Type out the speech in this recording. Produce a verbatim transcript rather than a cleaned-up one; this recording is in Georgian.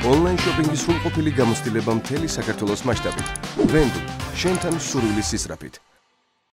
ონლაინ შოპინგის სრულყოფილი გამოცდილება მთელი საქართველოს მასშტაბით. ვენდუ, შენთან სურვილის სისწრაფით.